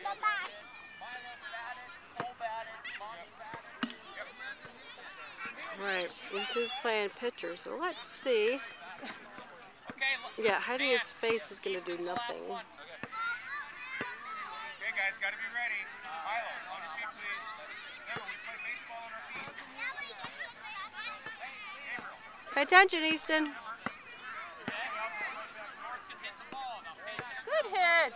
Right, this is playing pitcher, so let's see. Yeah, hiding his face is going to do nothing. Okay, guys, got to be ready. Milo, on your feet, please. Remember, we play baseball on our feet. Pay attention, Easton. Good hit.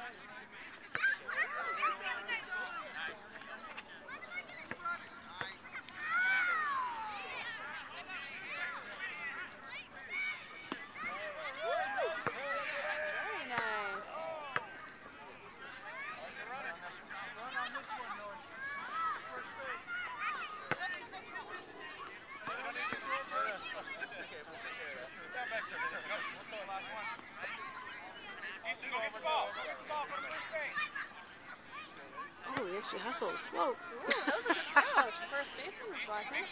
Oh, he actually hustled. Whoa. Ooh, that was a good throw. First baseman was watching.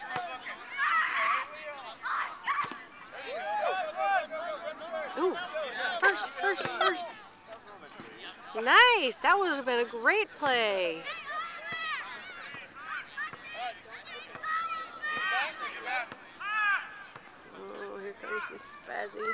Ooh, first. Nice. That would have been a great play. Oh, here comes the spazzy.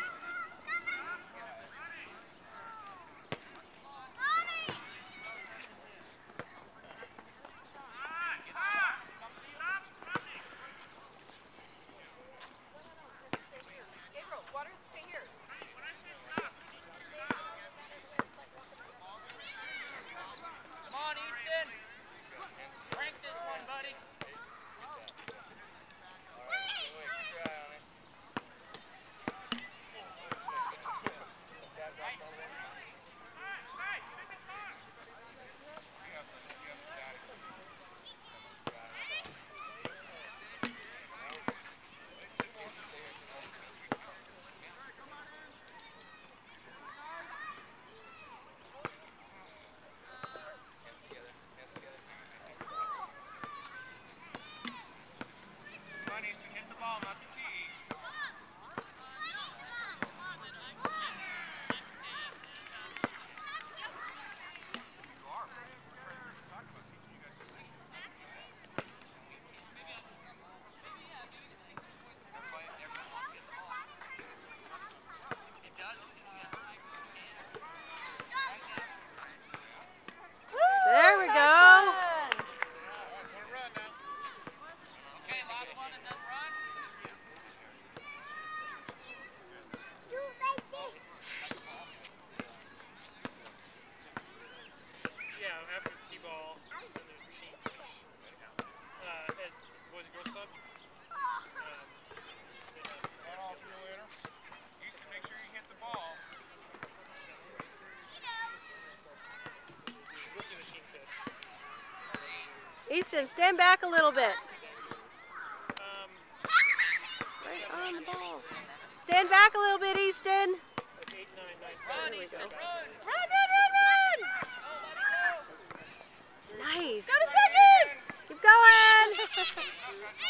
There we go. Yeah, after the TeeBall, then there's machine fish. At the Boys and Girls Club. I'll see you later. Houston, make sure you hit the ball. Rookie machine fish. Easton, stand back a little bit. Right on the ball. Stand back a little bit, Easton. Like 8, 9, 9. Run, There we Easton, go. run! Nice. Got a second! Keep going.